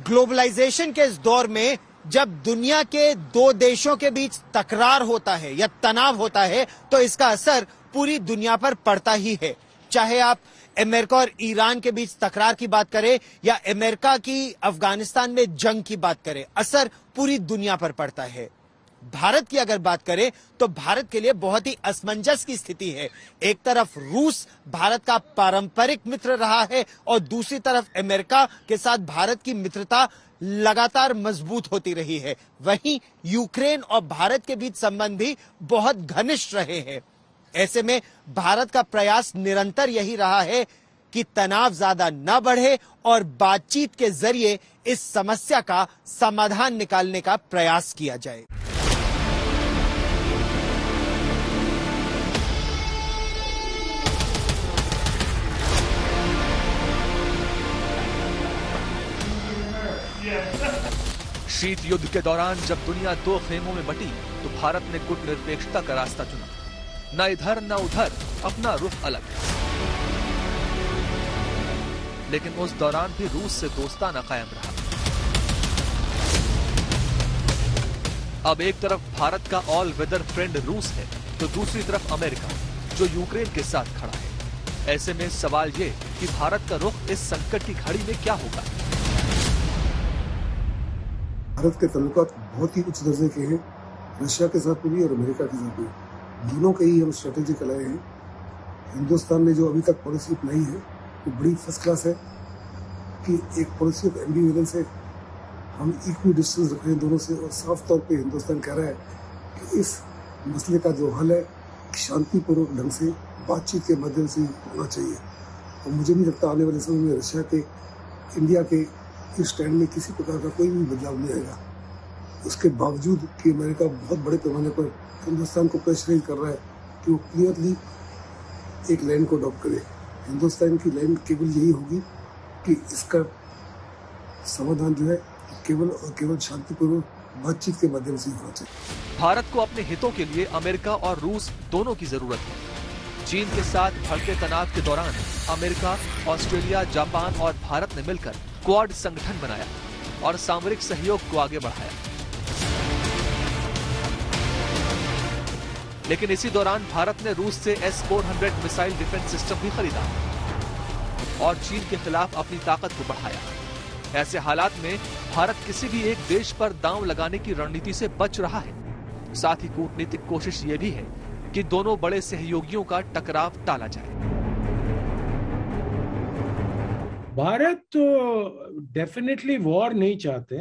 Globalisation के इस दौर में जब दुनिया के दो देशों के बीच तकरार होता है या तनाव होता है तो इसका असर पूरी दुनिया पर पड़ता ही है। चाहे आप अमेरिका और ईरान के बीच तकरार की बात करें या अमेरिका की अफगानिस्तान में जंग की बात करें, असर पूरी दुनिया पर पड़ता है। भारत की अगर बात करें तो भारत के लिए बहुत ही असमंजस की स्थिति है। एक तरफ रूस भारत का पारंपरिक मित्र रहा है और दूसरी तरफ अमेरिका के साथ भारत की मित्रता लगातार मजबूत होती रही है। वहीं यूक्रेन और भारत के बीच संबंध भी बहुत घनिष्ठ रहे हैं। ऐसे में भारत का प्रयास निरंतर यही रहा है कि तनाव ज्यादा न बढ़े और बातचीत के जरिए इस समस्या का समाधान निकालने का प्रयास किया जाए। शीत युद्ध के दौरान जब दुनिया दो खेमों में बटी तो भारत ने गुटनिरपेक्षता का रास्ता चुना। न इधर न उधर, अपना रुख अलग। लेकिन उस दौरान भी रूस से दोस्ताना कायम रहा। अब एक तरफ भारत का ऑल वेदर फ्रेंड रूस है तो दूसरी तरफ अमेरिका जो यूक्रेन के साथ खड़ा है। ऐसे में सवाल ये कि भारत का रुख इस संकट की घड़ी में क्या होगा। भारत के ताल्लुकात बहुत ही उच्च दर्जे के हैं, रशिया के साथ भी और अमेरिका के साथ भी। दोनों के ही हम स्ट्रेटेजिक अलाय हैं। हिंदुस्तान ने जो अभी तक पॉलिसी अपनाई है वो बड़ी फर्स्ट क्लास है कि एक पॉलिसी ऑफ एम्बिवेलेंस है। हम इक्वी डिस्टेंस रख रहे हैं दोनों से और साफ तौर पे हिंदुस्तान कह रहा है कि इस मसले का जो हल है शांतिपूर्वक ढंग से बातचीत के माध्यम से होना चाहिए। और मुझे नहीं लगता आने वाले समय में रशिया के इंडिया के इस स्टैंड में किसी प्रकार का कोई भी बदलाव नहीं आएगा। उसके बावजूद कि अमेरिका बहुत बड़े पैमाने पर हिंदुस्तान को प्रेशराइज कर रहा है कि वो क्लियरली एक लाइन को अडॉप्ट करे। हिंदुस्तान की लाइन केवल यही होगी कि इसका समाधान जो है केवल और केवल शांतिपूर्वक बातचीत के माध्यम से होना चाहिए। भारत को अपने हितों के लिए अमेरिका और रूस दोनों की जरूरत है। चीन के साथ बढ़ते तनाव के दौरान अमेरिका, ऑस्ट्रेलिया, जापान और भारत ने मिलकर क्वाड संगठन बनाया और सामरिक सहयोग को आगे बढ़ाया। लेकिन इसी दौरान भारत ने रूस से S-400 मिसाइल डिफेंस सिस्टम भी खरीदा और चीन के खिलाफ अपनी ताकत को बढ़ाया। ऐसे हालात में भारत किसी भी एक देश पर दांव लगाने की रणनीति से बच रहा है। साथ ही कूटनीतिक कोशिश ये भी है कि दोनों बड़े सहयोगियों का टकराव टाला जाए। भारत तो डेफिनेटली वॉर नहीं चाहते।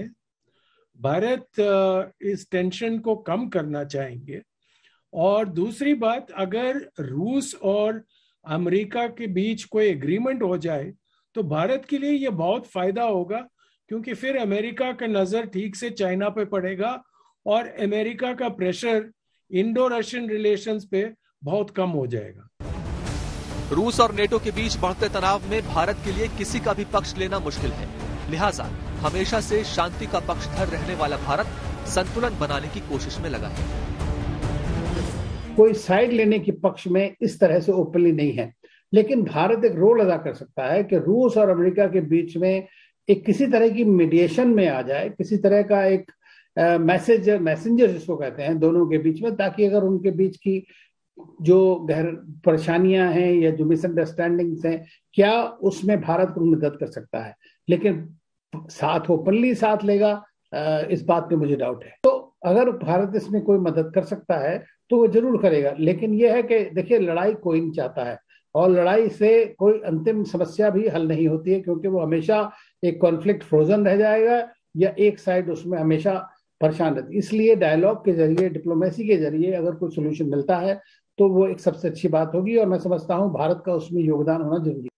भारत इस टेंशन को कम करना चाहेंगे। और दूसरी बात, अगर रूस और अमेरिका के बीच कोई एग्रीमेंट हो जाए तो भारत के लिए यह बहुत फायदा होगा, क्योंकि फिर अमेरिका का नजर ठीक से चाइना पे पड़ेगा और अमेरिका का प्रेशर इंडो रशियन रिलेशंस पे बहुत कम हो जाएगा। रूस और नेटो के बीच बढ़ते तनाव में भारत के लिए किसी का भी पक्ष लेना मुश्किल है। लिहाजा हमेशा से शांति का पक्षधर रहने वाला भारत संतुलन बनाने की कोशिश में लगा है। कोई साइड लेने के पक्ष में इस तरह से ओपनली नहीं है, लेकिन भारत एक रोल अदा कर सकता है कि रूस और अमेरिका के बीच में एक किसी तरह की मीडिएशन में आ जाए, किसी तरह का एक मैसेंजर जिसको कहते हैं दोनों के बीच में, ताकि अगर उनके बीच की जो परेशानियां हैं या जो मिसअंडरस्टैंडिंग्स हैं, क्या उसमें भारत को मदद कर सकता है। लेकिन साथ ओपनली साथ लेगा, इस बात पे मुझे डाउट है। तो अगर भारत इसमें कोई मदद कर सकता है तो वो जरूर करेगा। लेकिन यह है कि देखिए, लड़ाई कोई नहीं चाहता है और लड़ाई से कोई अंतिम समस्या भी हल नहीं होती है, क्योंकि वो हमेशा एक कॉन्फ्लिक्ट फ्रोजन रह जाएगा या एक साइड उसमें हमेशा परेशान रहती। इसलिए डायलॉग के जरिए, डिप्लोमेसी के जरिए अगर कोई सोल्यूशन मिलता है तो वो एक सबसे अच्छी बात होगी और मैं समझता हूं भारत का उसमें योगदान होना जरूरी है।